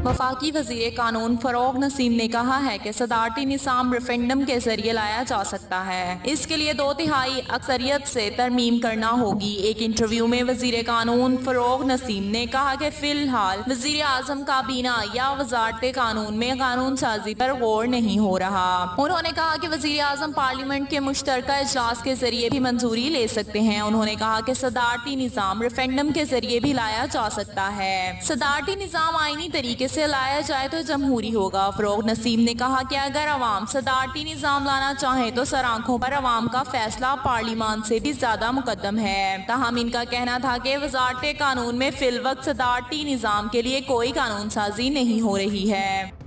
वफाकी वज़ीर कानून फ़रोग़ नसीम ने कहा है कि सदारती निज़ाम रेफरेंडम के जरिए लाया जा सकता है। इसके लिए 2/3 अक्सरियत से तरमीम करना होगी। एक इंटरव्यू में वज़ीर कानून फ़रोग़ नसीम ने कहा कि फ़िलहाल वज़ीर आज़म काबीना या वज़ारत कानून में कानून साजी पर गौर नहीं हो रहा। उन्होंने कहा कि वज़ीर आज़म पार्लियामेंट के मुश्तरका इजलास के जरिए भी मंजूरी ले सकते हैं। उन्होंने कहा कि सदारती निज़ाम रेफरेंडम के जरिए भी लाया जा सकता है। सदारती निज़ाम आईनी तरीके से लाया जाए तो जमहूरी होगा। फ़रोग़ नसीम ने कहा कि अगर अवाम सदारती निज़ाम लाना चाहे तो सर आंखों पर अवाम का फैसला पार्लियामान से भी ज्यादा मुकद्दम है। ताहम इनका कहना था कि वज़ारत कानून में फिलवक्त सदारती निज़ाम के लिए कोई कानून साजी नहीं हो रही है।